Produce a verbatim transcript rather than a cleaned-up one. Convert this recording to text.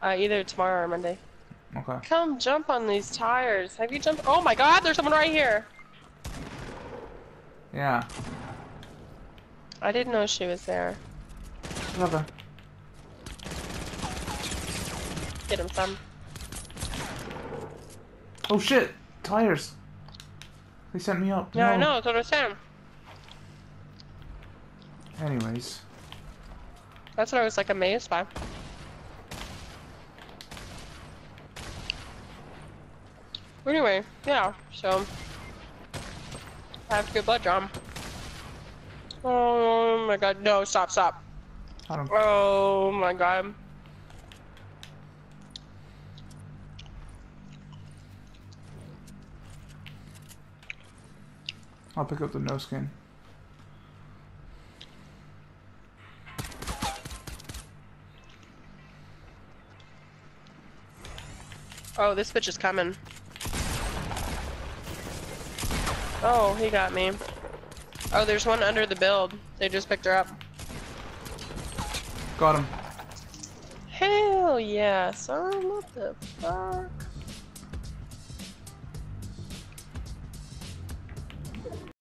Uh, either tomorrow or Monday. Okay. Come jump on these tires. Have you jumped? Oh my god, there's someone right here. Yeah. I didn't know she was there. Another. Get him, son. Oh shit! Tires! They sent me up. Yeah, no. I know, that's what I'm saying. Anyways. That's what I was like amazed by. Anyway, yeah, so I have to get blood drawn. Oh my god, no, stop, stop. I don't... Oh my god. I'll pick up the no skin. Oh, this bitch is coming. Oh, he got me. Oh, there's one under the build. They just picked her up. Got him. Hell yeah, son. What the fuck?